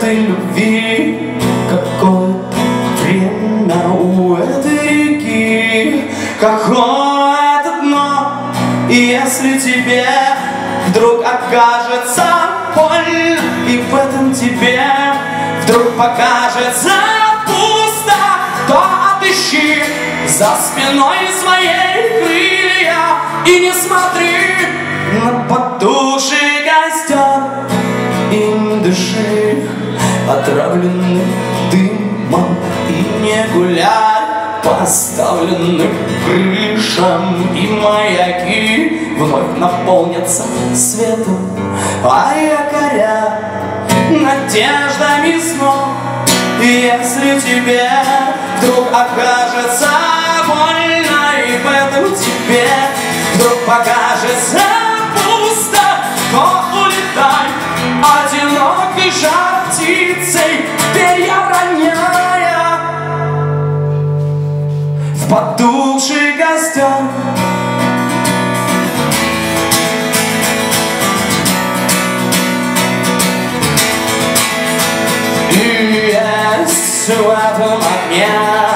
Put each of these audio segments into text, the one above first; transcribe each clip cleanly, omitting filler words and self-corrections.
этой любви какое-то время у этой реки, какое-то дно. И если тебе вдруг окажется больно, и в этом тебе вдруг покажется пусто, то отыщи за спиной своей крылья и не смотри на потухший костер, и не дыши отравленным дымом, и не гуляй по оставленным крышам, и маяки вновь наполнятся светом, а якоря надеждами снов. И если тебе вдруг окажется больно, и в этом тебе вдруг покажется пусто, то улетай одинокой жар птицей, перья роняя в потухший костер. И есть в этом огне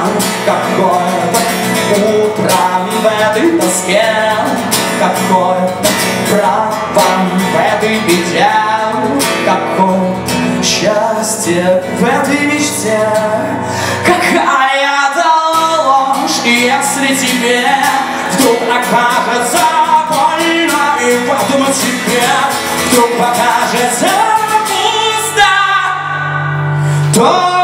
какое-то утро в этой тоске, какое-то право в этой беде, какое-то счастье в этой мечте, какая-то ложь. И если тебе вдруг окажется больно, и в этом тебе вдруг покажется пусто, то